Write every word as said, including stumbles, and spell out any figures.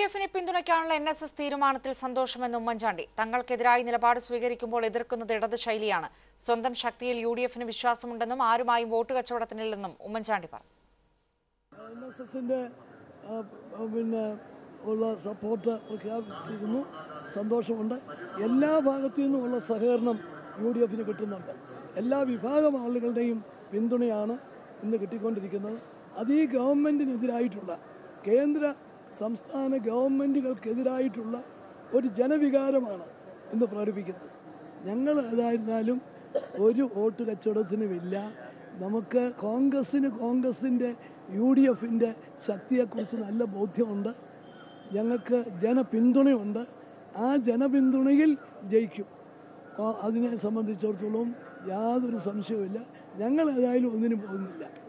എഫിനെ പിന്തുണയ്ക്കാനുള്ള N S S തീരുമാനത്തിൽ സന്തോഷമെന്ന് ഉമ്മൻചാണ്ടി. തങ്ങൾക്കെതിരായി നിലപാട് സ്വീകരിക്കുമ്പോൾ എതിർക്കുന്നത് ഇടത് ശൈലിയാണ്. സ്വന്തം ശക്തിയിൽ യു ഡി എഫിന് വിശ്വാസമുണ്ടെന്നും ആരുമായും വോട്ട് കച്ചവടത്തിനില്ലെന്നും ഉമ്മൻചാണ്ടി പറഞ്ഞു. എൻ എസ് എസിന്റെ പിന്നെ ഉള്ള സപ്പോർട്ട് പ്രഖ്യാപിച്ചിരുന്നു. സന്തോഷമുണ്ട്. എല്ലാ ഭാഗത്തു നിന്നുമുള്ള സഹകരണം യു ഡി എഫിന് കിട്ടുന്നുണ്ട്. എല്ലാ വിഭാഗം ആളുകളുടെയും പിന്തുണയാണ് ഇന്ന് കിട്ടിക്കൊണ്ടിരിക്കുന്നത്. അത് ഈ ഗവൺമെൻറ്റിനെതിരായിട്ടുള്ള കേന്ദ്ര സംസ്ഥാന ഗവൺമെൻറ്റുകൾക്കെതിരായിട്ടുള്ള ഒരു ജനവികാരമാണ് ഇന്ന് പ്രകടിപ്പിക്കുന്നത്. ഞങ്ങൾ ഏതായിരുന്നാലും ഒരു വോട്ട് കച്ചവടത്തിനുമില്ല. നമുക്ക് കോൺഗ്രസ്സിന് കോൺഗ്രസിൻ്റെ യു ഡി എഫിൻ്റെ ശക്തിയെക്കുറിച്ച് നല്ല ബോധ്യമുണ്ട്. ഞങ്ങൾക്ക് ജനപിന്തുണയുണ്ട്. ആ ജനപിന്തുണയിൽ ജയിക്കും. അതിനെ സംബന്ധിച്ചിടത്തോളം യാതൊരു സംശയവുമില്ല. ഞങ്ങൾ ഏതായാലും ഒന്നിനും പോകുന്നില്ല.